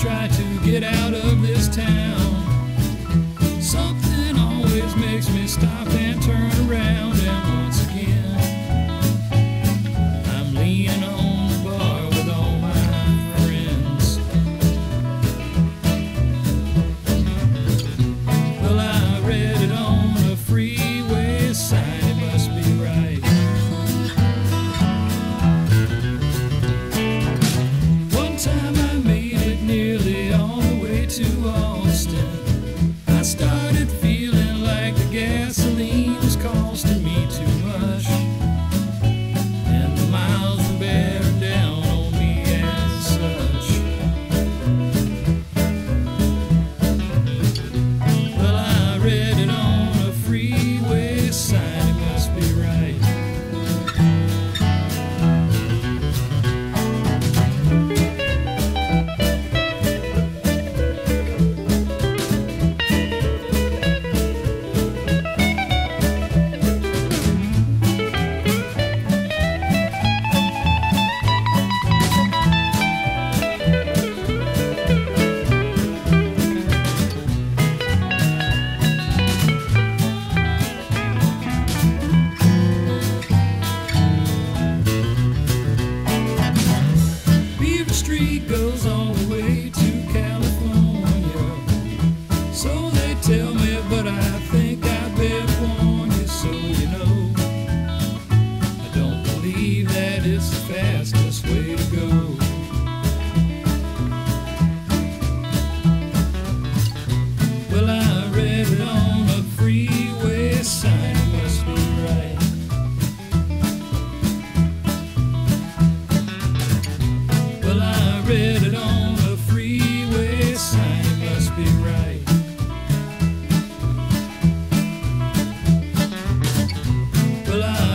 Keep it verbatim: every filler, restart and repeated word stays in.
try to get out of this town. Something always makes me stop and turn around, and once again I'm leaning on the bar with all my friends. Well, I read it on the freeway sign, it must be right. One time I made it nearly all the way to Austin. I started feeling like the gasoline was costing me too much, and the miles were bearing down on me as such. Well, I read it on a freeway sign, it must be right. Beaver Street goes all the way to California, so they tell me, but I think I better warn you so you know. I don't believe that it's the fastest way to go. Well, I read it on a freeway sign, it must be right. Well, I read it on a freeway sign, it must be right. Well, I